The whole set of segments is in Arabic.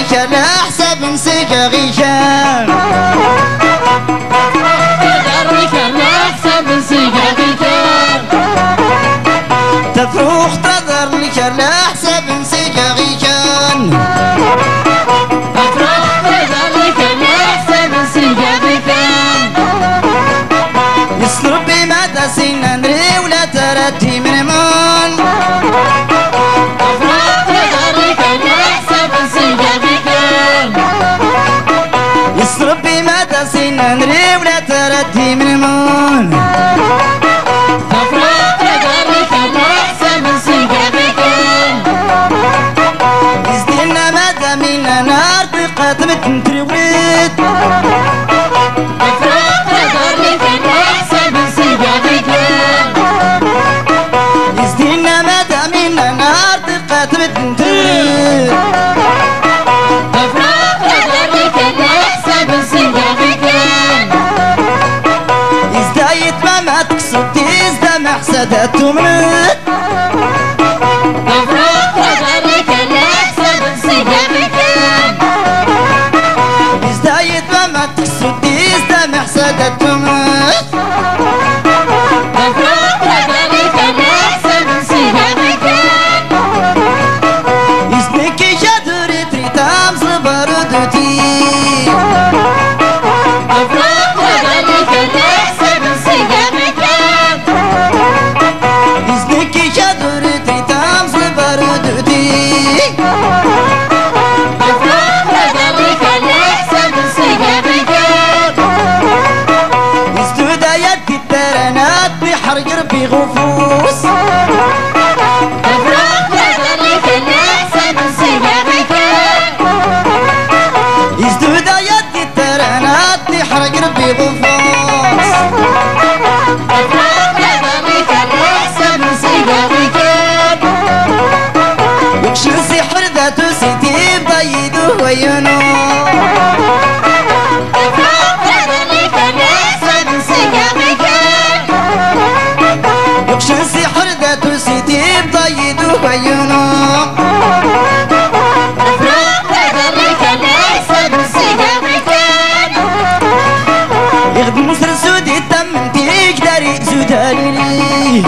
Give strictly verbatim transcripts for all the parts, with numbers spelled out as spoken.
لك على حساب صغاري كان تدرك على حساب صغاري كان تفروخ تظهر لك على حساب صغاري كان تفروخ تدرك على حساب صغاري كان يصرف بما تسينا نري ولا تردي من مان تفروخ تدرك على حساب صغاري كان يصرف بما تسينا نري ولا تردي من مان تفروخ تدرك على حساب صغاري كان يزدينا ماذا منا نار بقات متنتري ولد تفروخ تدرك على حساب صغاري كان يزدينا ماذا منا نار بقات متنتري تفروخ تدرك على حساب صغاري كان يزدايت ما ما تقصد يزدا ما حسداتو منك تفروخ تدرك على حساب صغاري كان يزدايت ما ما تقصد يزدا ما حسداتو منك تفروخ تدرك على حساب صغاري كان يزنكي جادوري تريتام زبردوتي تفروخ تدرك على حساب صغاري كان يزنكي جادوري تريتام زبردوتي تفروخ تدرك على حساب صغاري كان يزدودا يدي الترانات بحر قربي غفوس تفروخ تدرك على حساب صغاري كان يزدودا يدي الترانات بحر قربي غفوس تفروخ تدرك على حساب صغاري كان يكشن سحر ذاتو سيتي بضيدو وينو تفروخ تدرك على حساب صغاري كان يكشن سحر ذاتو سيتي بضيدو وينو تفروخ تدرك على حساب صغاري كان يخدم مصر سودي الدم انتي قدري زودالي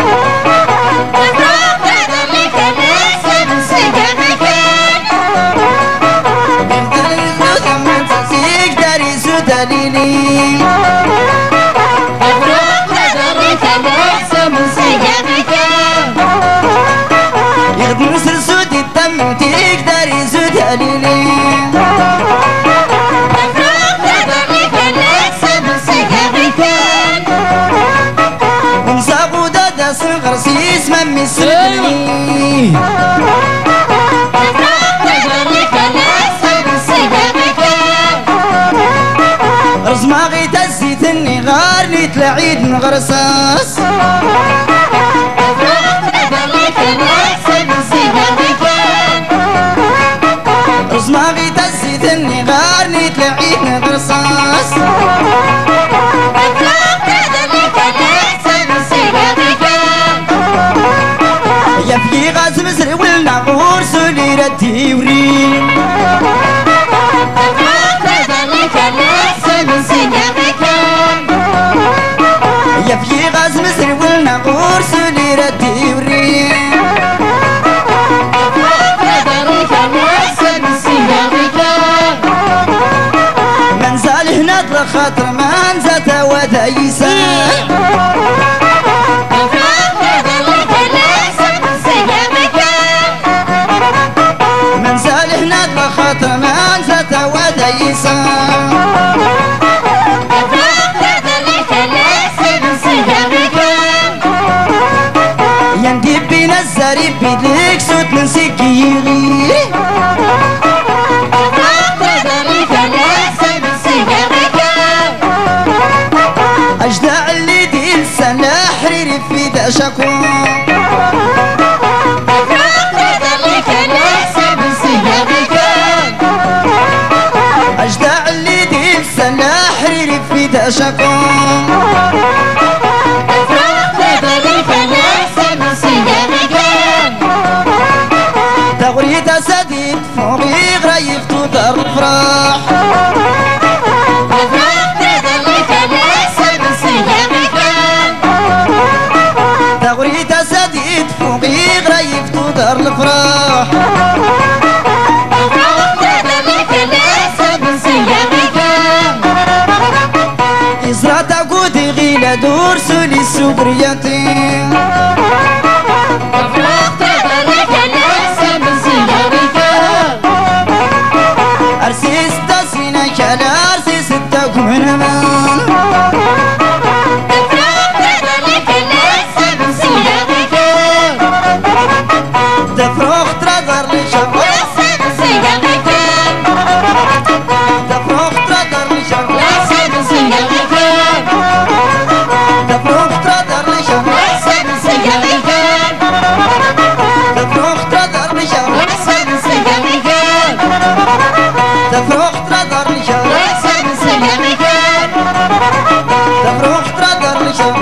تفروخ تدرك على حساب صغاري كان يخدم الدم انتي قدري زودالي تفروخ تدرك على حساب صغاري كان يخدم مصر سودي الدم انتي قدري زودالي تفروخ تدرك على حساب صغاري كان ونساقو دادا صغر سيس ممي سلمي تفروخ تدرك على حساب صغاري كان رزماغي تزيت النغار نيت لعيد نغرساس تفروخ تدرك على حساب صغاري كان رزماغي تزيت النغار نيت لعيد نغرساس تفروخ تدرك على حساب صغاري كان يا في غاز مزري والنغور سولي ردي ورين تفروخ تدرك على حساب صغاري كان يا في غاز مزري والنغور سولي ردي ورين تفروخ تدرك على حساب صغاري كان منزل هنا خاطر منزل ودايسان تفروخ تدرك على حساب صغاري كان منزل هنا خاطر منزل ودايسان تفروخ تدرك على حساب صغاري كان يندي بينا الزريب بيدك صوت من سكيري تفروخ تدرك على حساب صغاري كان أجدع اللي دي لسان حريري في دا شكوى تفروخ تدرك على حساب صغاري كان أجدع اللي دي لسان حريري في دا شكوى تفروخ تدرك على حساب صغاري كان تغريد سديد فوقي غرا غايب تدار الفراح تغريد سديد فوقي غايب تدار الفراح إزرا تقود غيلا دور سولي السكرياتي أرسيس تاسينا كالا أرسيس تاكم هنمان تفروخ ترادر لشاق تفروخ ترادر لشاق تفروخ ترادر لشاق تفروخ ترادر لشاق تفروخ ترادر لشاق تفروخ ترادر لشاق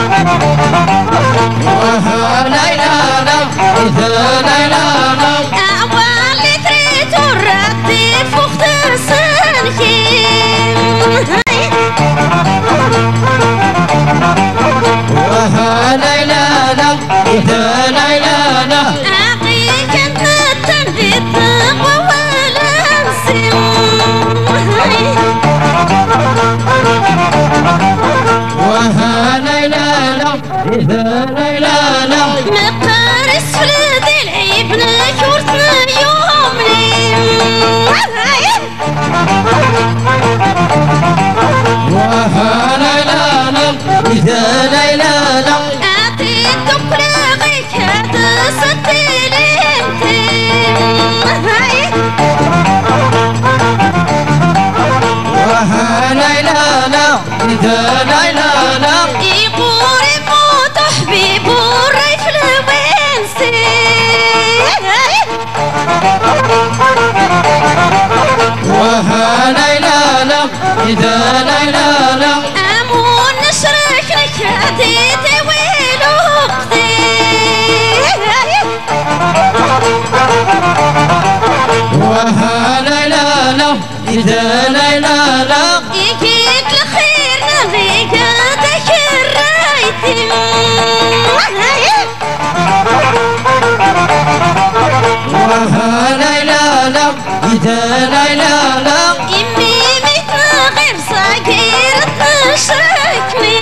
لا لا لا إذا لا لا لا مقارس فلاد العيب نكورتنا يوم ليل وها لا لا لا إذا لا لا لا أعطيتك لاغيك هذا ستيلين وها لا لا لا إذا لا لا لا يقوري موت حبيب والريف الوينسي وها لا لا لا إذا لا لا لا أمون نشرك لك هديتي ويلوقتي وها لا لا لا إذا لا لا لا يجيك الخير نبيك هداك الرايتي وها لا لا لا إذا لا لا لا يمي ميتنا غير صغيرتنا شركني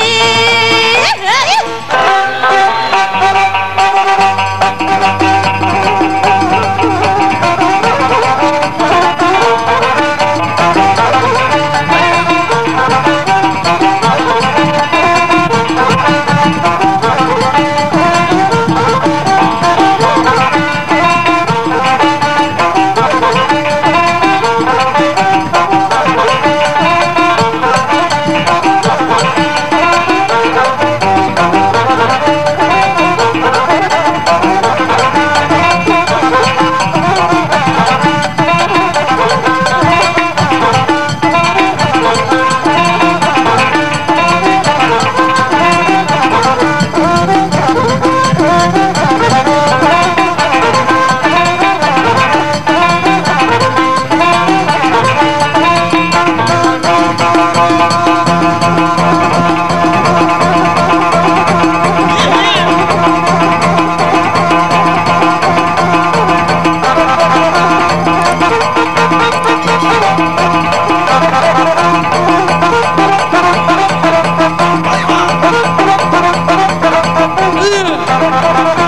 Yeah.